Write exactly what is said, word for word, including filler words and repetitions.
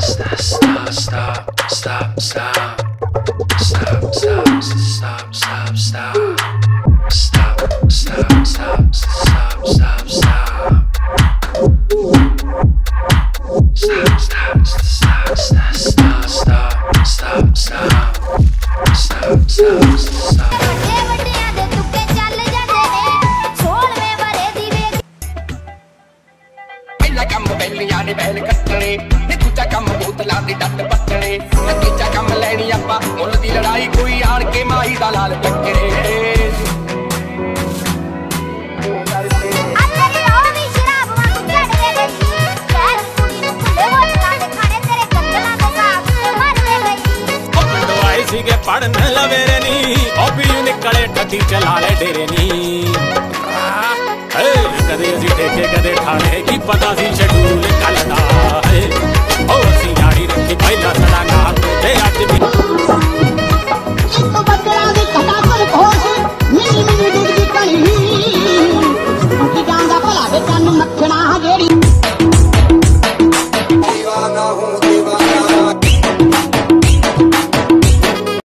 stop, stop, stop, stop, stop, stop, stop, stop, stop, stop, stop, stop, stop, stop, stop. Stop, stop, stop, stop, stop, stop, stop, stop, stop, stop, stop. ਪਹਿਲਾ ਕੰਮ ਬੈਲੀਆਂ ਨੇ ਬੈਲ ਕੱਟਣੇ ਨੀ ਦੂਜਾ ਕੰਮ ਬੋਤਲਾਂ ਦੀ ਡੱਟ ਪੱਟਣੇ ਤੀਜਾ ਕੰਮ ਲੈਣੀ ਆਪਾਂ ਮੁੱਲ ਦੀ ਲੜਾਈ ਕੋਈ ਆਣ ਕੇ ਮਾਹੀ ਦਾ ਲਾਲ ਟੱਕਰੇ सीगे पढ़न लवेरे नी और भी निकले ठगी चला ले डेरे नी कदे असी ठेके कदे ठाणे की पता सी शेड्यूल कल